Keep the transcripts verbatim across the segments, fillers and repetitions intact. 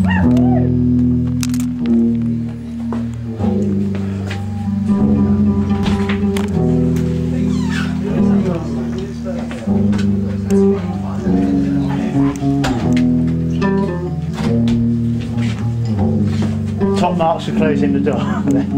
Top marks for closing the door.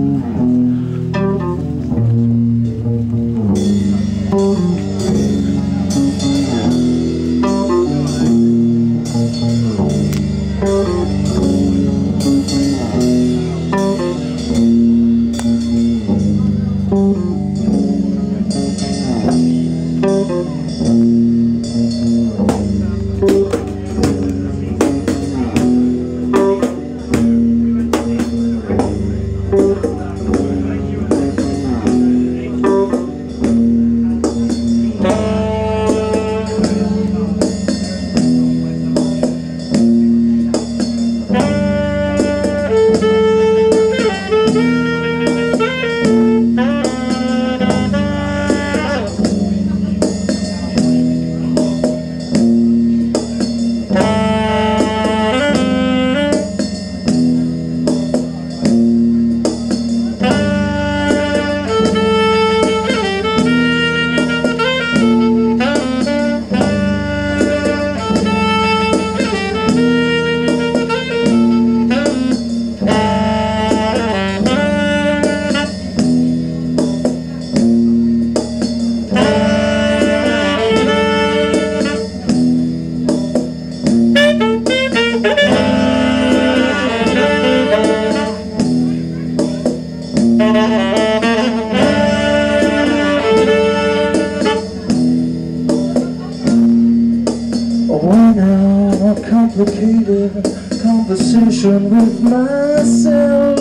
Complicated conversation with myself.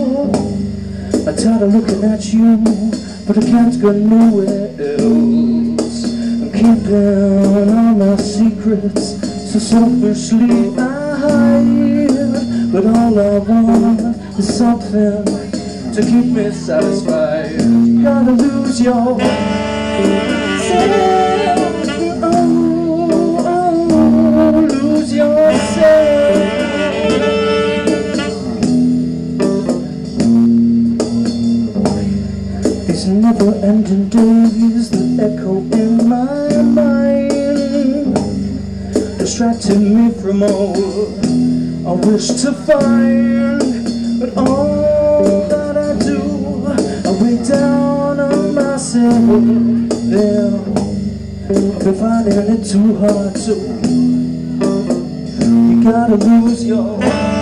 I tired of looking at you, but I can't go nowhere else. I'm keeping all my secrets so selfishly I hide, but all I want is something to keep me satisfied. You gotta lose yourself. These never-ending days that echo in my mind, distracting me from all I wish to find. But all that I do, I weigh down on myself. Then I've been finding it too hard to. You gotta lose your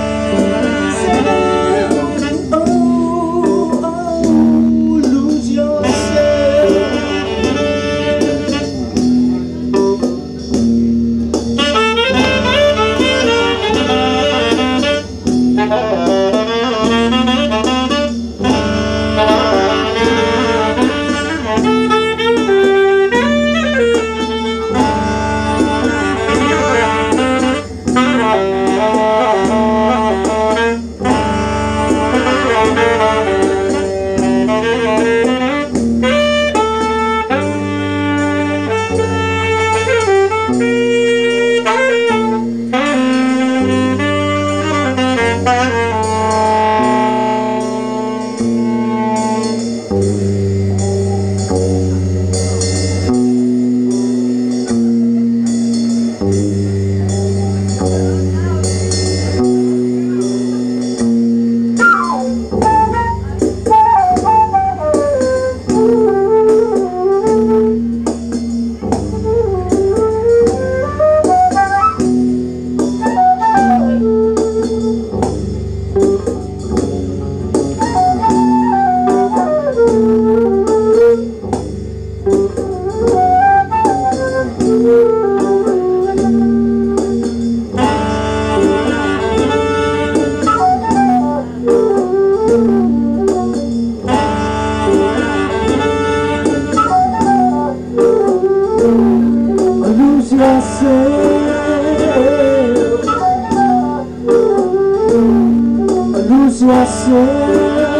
lose yourself.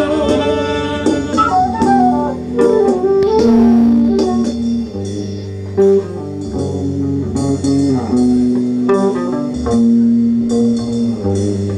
Lose yourself.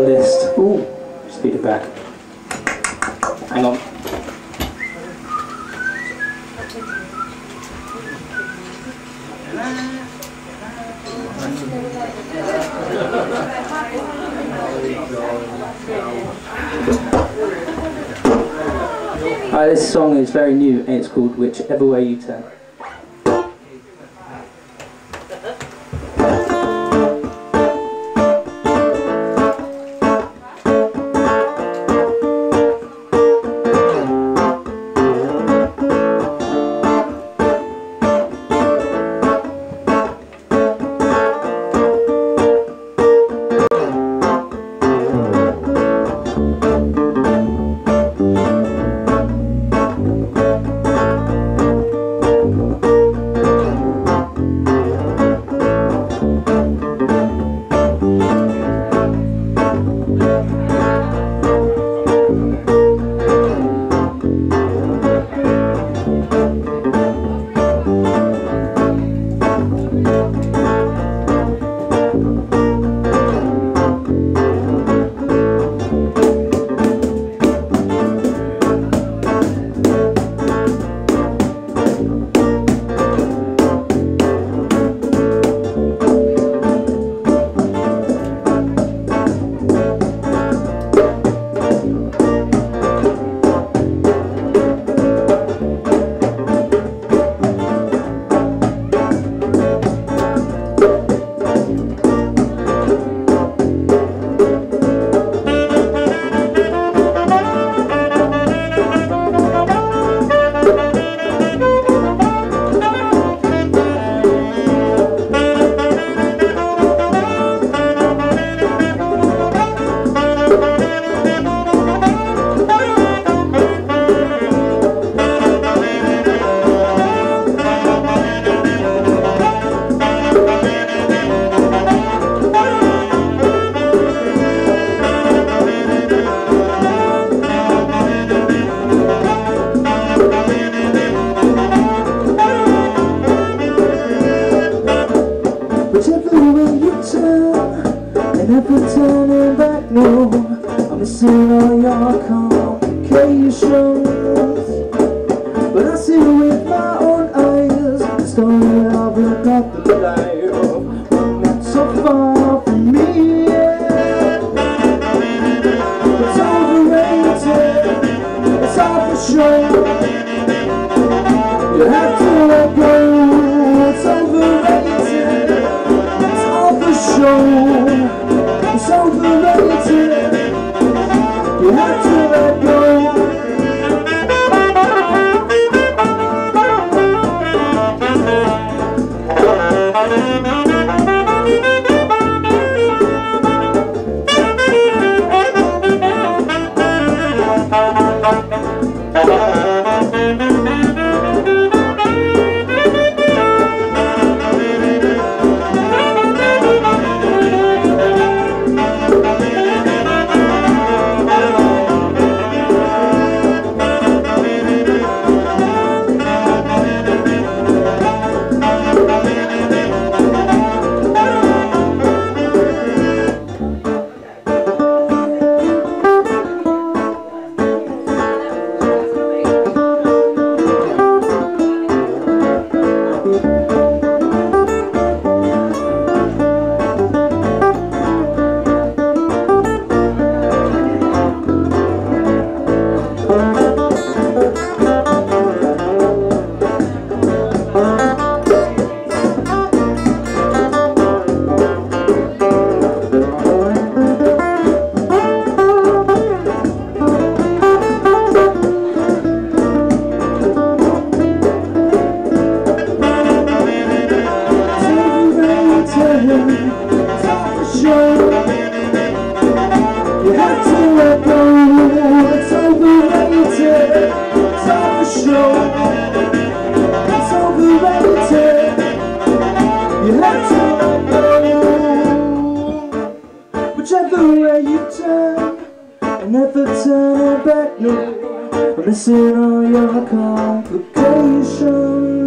list. Ooh, speed it back. Hang on. Uh, this song is very new and it's called Whichever Way You Turn. Never turning back, no. I'm missing all your complications, but I see with my own eyes the story of another life, one that's so far from me. Yeah. It's overrated, it's all for sure. You have to let go. It's overrated, it's all for sure. It's overrated, you have to let go. Whichever way you turn, and never turning back, no. I'm missing all your complications.